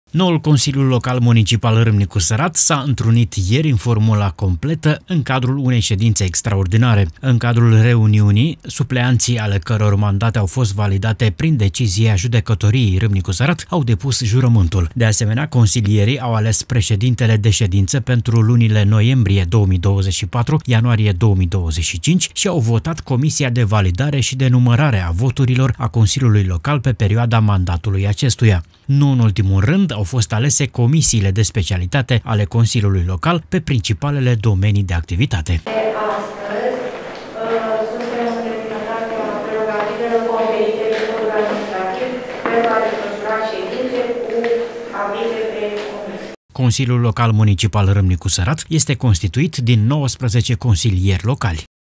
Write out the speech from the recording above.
Noul Consiliu Local Municipal Râmnicu Sărat s-a întrunit ieri în formula completă în cadrul unei ședințe extraordinare. În cadrul reuniunii, supleanții ale căror mandate au fost validate prin decizia judecătoriei Râmnicu Sărat au depus jurământul. De asemenea, consilierii au ales președintele de ședință pentru lunile noiembrie 2024, ianuarie 2025 și au votat comisia de validare și de numărare a voturilor a Consiliului Local pe perioada mandatului acestuia. Nu în ultimul rând, au fost alese comisiile de specialitate ale Consiliului Local pe principalele domenii de activitate. Astăzi suntem în plinătatea prerogativelor conferite de codul administrativ pentru a desfășura ședințe cu avize de comisie. Consiliul Local Municipal Râmnicu Sărat este constituit din 19 consilieri locali.